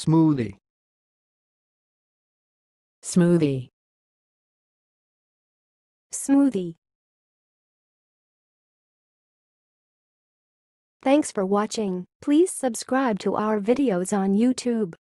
smoothie, smoothie, Smoothie. Thanks for watching. Please subscribe to our videos on YouTube.